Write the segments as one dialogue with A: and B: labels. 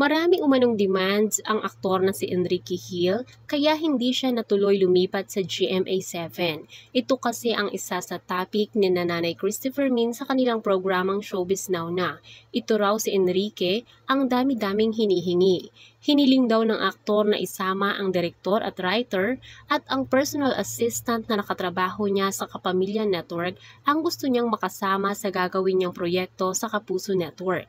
A: Maraming umanong demands ang aktor na si Enrique Hill kaya hindi siya natuloy lumipat sa GMA7. Ito kasi ang isa sa topic ni Nanay Christopher Min sa kanilang programang Showbiz Now na. Ito raw si Enrique ang dami-daming hinihingi. Hiniling daw ng aktor na isama ang direktor at writer at ang personal assistant na nakatrabaho niya sa Kapamilya Network ang gusto niyang makasama sa gagawin niyang proyekto sa Kapuso Network.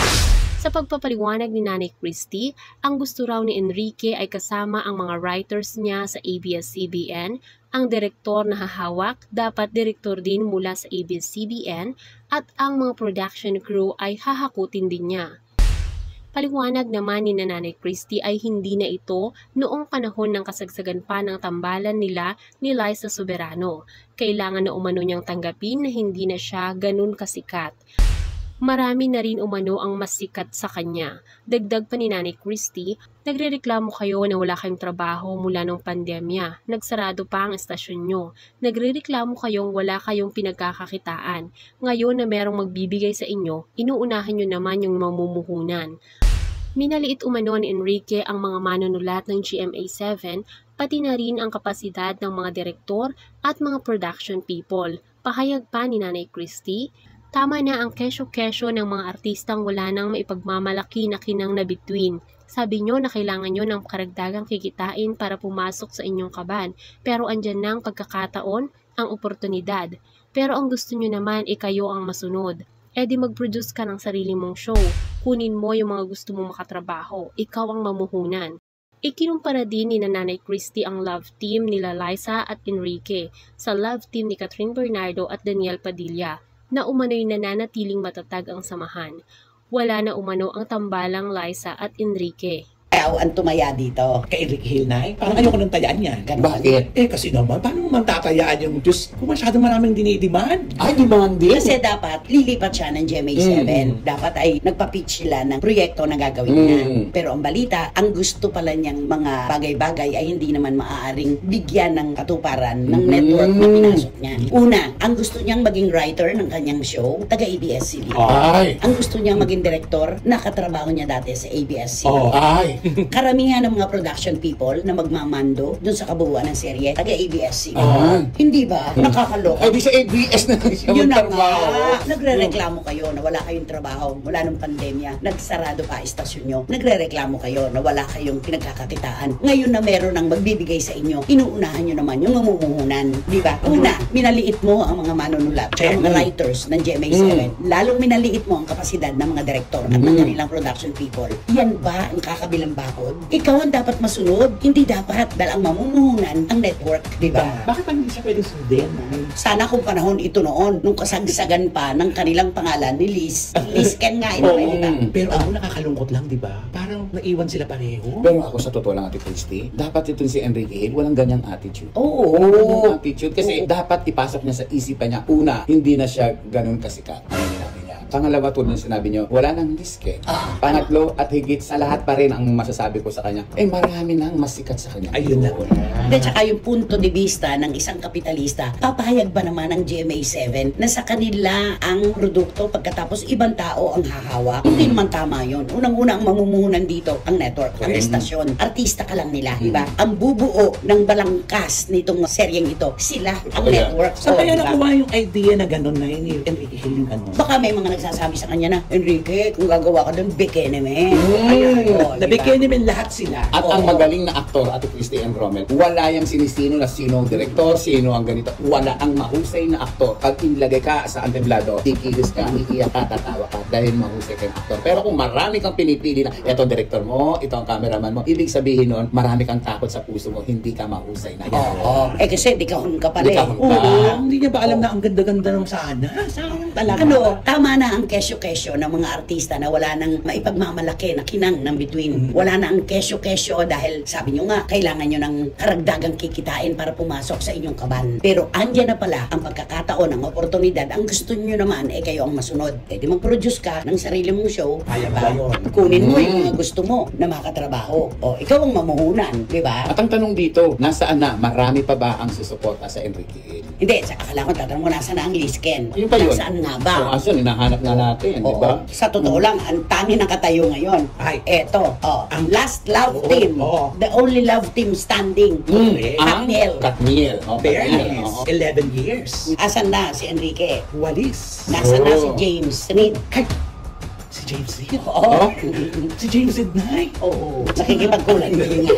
A: Sa pagpapaliwanag ni Nanay Christy, ang gusto raw ni Enrique ay kasama ang mga writers niya sa ABS-CBN, ang direktor na hahawak dapat direktor din mula sa ABS-CBN at ang mga production crew ay hahakutin din niya. Paliwanag naman ni Nanay Christy ay hindi na ito noong panahon ng kasagsagan pa ng tambalan nila ni Liza Soberano. Kailangan na umano niyang tanggapin na hindi na siya ganun kasikat. Marami na rin umano ang mas sikat sa kanya. Dagdag pa ni Nanay Christy, nagrereklamo kayo na wala kayong trabaho mula nung pandemya. Nagsarado pa ang estasyon nyo. Nagrereklamo kayong wala kayong pinagkakakitaan. Ngayon na merong magbibigay sa inyo, inuunahan nyo naman yung mamumuhunan. Minaliit umano ni Enrique ang mga manunulat ng GMA7, pati na rin ang kapasidad ng mga direktor at mga production people. Pahayag pa ni Nanay Christy, tama na ang kesyo-kesyo ng mga artistang wala nang maipagmamalaki na kinang na between. Sabi nyo na kailangan nyo ng karagdagang kikitain para pumasok sa inyong kaban, pero andyan na ang pagkakataon, ang oportunidad. Pero ang gusto nyo naman ay kayo ang masunod. E di mag-produce ka ng sarili mong show. Kunin mo yung mga gusto mong makatrabaho. Ikaw ang mamuhunan. Ikinumpara din ni Nanay Christy ang love team nila Liza at Enrique sa love team ni Catherine Bernardo at Daniel Padilla, na umano'y nananatiling matatag ang samahan. Wala na umano ang tambalang Liza at Enrique.
B: Ang tumaya dito.
C: Kay Enrique Hill na parang ayoko nang tayaan yan.
B: Bakit?
C: Kasi naman, paano mo man tatayaan yung Diyos kung masyadong maraming dinidemand?
D: Ay, demanding?
B: Kasi dapat, lilipat siya ng GMA7. Dapat ay nagpa-pitch sila ng proyekto na gagawin niya. Pero ang balita, ang gusto pala niyang mga bagay-bagay ay hindi naman maaaring bigyan ng katuparan ng network na pinasok niya. Una, ang gusto niyang maging writer ng kanyang show, taga-ABS-CBN. Ang gusto niyang maging director, nakatrabaho niya dati sa ABS-CBN. Karamihan ng mga production people na magmamando dun sa kabuuan ng serye, taga-ABS-CBN. Hindi ba? Nakakaloka.
D: Ay, di sa ABS na siya
B: Yun na
D: magtrabaho.
B: nga. Nagre-reklamo kayo na wala kayong trabaho mula nung pandemya. Nagsarado pa istasyon nyo. Nagre-reklamo kayo na wala kayong pinagkakakitaan. Ngayon na meron ng magbibigay sa inyo, inuunahan nyo naman yung mamumuhunan. Di ba? Una, minaliit mo ang mga manunulat, ang mga writers ng GMA7. Lalong minaliit mo ang kapasidad ng mga direktor at ng kanilang production people. Yan ba ang kakabilang bakod? Ikaw ang dapat masunod. Hindi dapat dahil ang mamumuhunan ang network. Di ba?
C: Bakit pa hindi siya pwedeng sundin?
B: Sana kung panahon ito noon, nung kasagsagan pa ng kanilang pangalan ni Liz. Liz Ken nga ito, di ba?
C: Pero ako nakakalungkot lang, di ba? Parang naiwan sila pareho.
D: Pero ako sa totoo lang, Ate Christy, dapat ito si Enrique Hill, walang ganyang attitude.
B: Oo.
D: Walang ganyang attitude kasi dapat ipasok niya sa isipan niya. Una, hindi na siya ganun kasikat. Ano sinabi niya? Pangalawa, tulad ng sinabi niyo, wala nang risk eh. Pangatlo, at higit sa lahat pa rin ang masasabi ko sa kanya, marami nang mas sikat sa kanya.
C: Ayun na.
B: At saka yung punto de vista ng isang kapitalista, papahayag ba naman ng GMA7 na sa kanila ang produkto pagkatapos ibang tao ang hahawak? Hindi naman tama yun. Unang-una ang mamumuhunan dito, ang network, ang estasyon. Artista ka lang nila, di ba? Ang bubuo ng balangkas nitong seryeng ito, sila ang network.
C: Saan kaya
B: diba?
C: nakuha yung idea na gano'n na yun, Enrique Hill yung gano'n?
B: Baka may mga nagsasabi sa kanya na, Enrique, kung gagawa ka doon, bikini men.
C: Nabigyan naman lahat sila.
D: At ang magaling na aktor, Ate Christy and Romel, wala yung sinisino na sino ang direktor, sino ang ganito. Wala ang mahusay na aktor. Pag inilagay ka sa anteblado, kikilos ka, iiyak ka, tatawa ka dahil mahusay kang aktor. Pero kung marami kang pinipili na, ito ang direktor mo, ito ang cameraman mo, ibig sabihin nun, marami kang takot sa puso mo, hindi ka mahusay na yan.
B: Kasi di kahon ka pala eh.
C: Hindi niya ba alam na ang ganda-ganda ng sana? Sayang talaga.
B: Tama na ang kesyo-kesyo ng mga artista na wala nang maipagmamalaki na kinang ng between. Wala na ang kesyo-kesyo dahil sabi nyo nga, kailangan nyo ng karagdagang kikitain para pumasok sa inyong kaban. Pero andyan na pala ang pagkakataon, ang oportunidad. Ang gusto nyo naman kayo ang masunod. Di mag-produce ka ng sarili mong show.
C: Kaya ba yun?
B: Kunin mo yung mga gusto mo na makatrabaho. Ikaw ang mamuhunan, di ba?
D: At ang tanong dito, nasaan na? Marami pa ba ang susuporta sa Enrique Hill?
B: Hindi, saka kailangan tatanong mo nasaan na ang Liz Ken.
D: Yun pa yun.
B: Nasaan nga ba?
D: Asan, hinahanap ingat nga natin, di
B: Oo.
D: ba?
B: Sa totoo lang, ang tanging nakatayo ngayon.
C: Ay.
B: Eto, ang last love
C: Oo,
B: team.
C: oo.
B: The only love team standing. Katniel.
D: Katniel. Oh,
C: Fairness.
D: Oo.
C: 11 years.
B: Asan na si Enrique?
C: Walis.
B: Nasaan na si
D: Oo.
B: James Reid?
C: Ay, si James Reid.
B: Oo.
C: Si James Reid na.
B: Oo. Nakikipagkulan.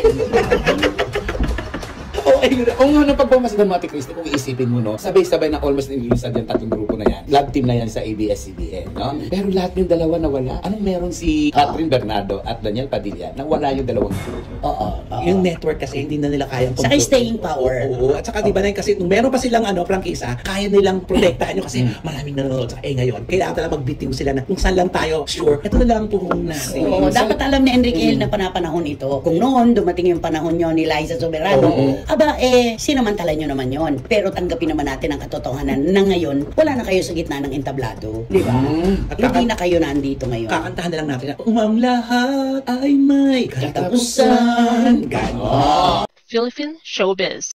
C: Oo, ayun.
D: Kung ano pagpamasdan mo, Ate Christy, kung iisipin mo, no, sabay-sabay na almost nililisad yung tatlong grupo na yan. Love team na yan sa ABS-CBN, no? Pero lahat yung dalawa nawala. Anong meron si Catherine Bernardo at Daniel Padilla? Nawala yung dalawang grupo.
B: Oo.
C: Yung network kasi hindi na nila kayang
B: Saka staying power.
C: Oo. At saka di ba na kasi nung meron pa silang prangkisa, kaya nilang protektahan nyo kasi maraming nanonood. Saka ngayon, kailangan talaga magbitiw sila na kung saan lang tayo sure, ito na lang ang puhong natin.
B: Oo, dapat alam ni Enrique Hill na panapanahon ito. Kung noon, dumating yung panahon nyo ni Liza Soberano, aba, sinamantala nyo naman yon. Pero tanggapin naman natin ang katotohanan na ngayon, wala na kayo sa gitna ng entablado. Di ba?
C: At
B: Hindi na kayo nandito ngayon.
C: kakantahan na lang natin na ang lahat ay may katapusan. Ganon.
A: Philippine Showbiz.